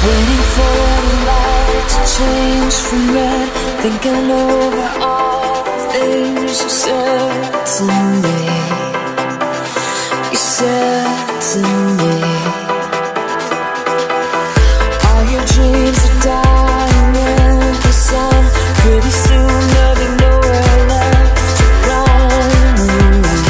Waiting for the light to change from red, thinking over all the things you said to me. You said to me, all your dreams are dying in the sun. Pretty soon there'll be nowhere left to run away,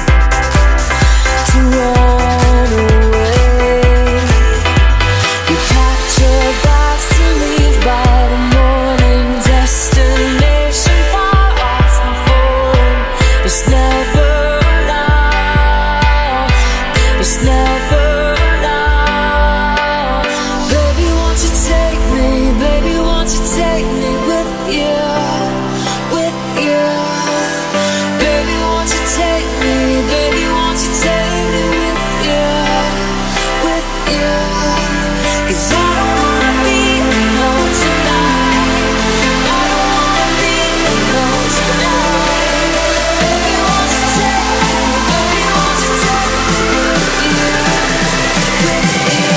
to run away. You packed your bags to leave by the morning, destination far off and home. It's never now, it's never now. Baby, won't you take me, baby, won't you take me with you, with you. Baby, won't you take me, baby, won't you take me with you, with you. 'Cause I don't wanna be alone tonight, I don't wanna be alone tonight. Baby, won't you take me, baby, won't you take me with you, with you.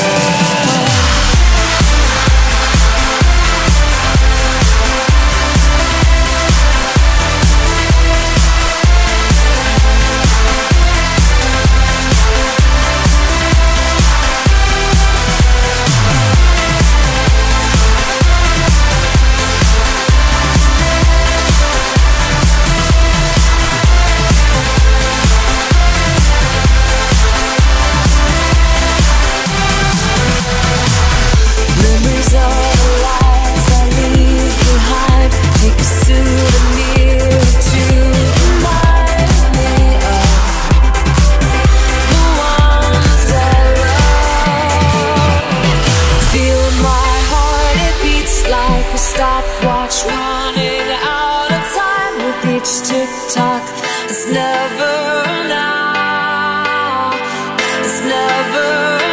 Memories of the lives I leave behind. Take a souvenir to remind me of the ones I love. Feel my heart, it beats like a stopwatch, running out of time with each tick-tock. It's never now, it's never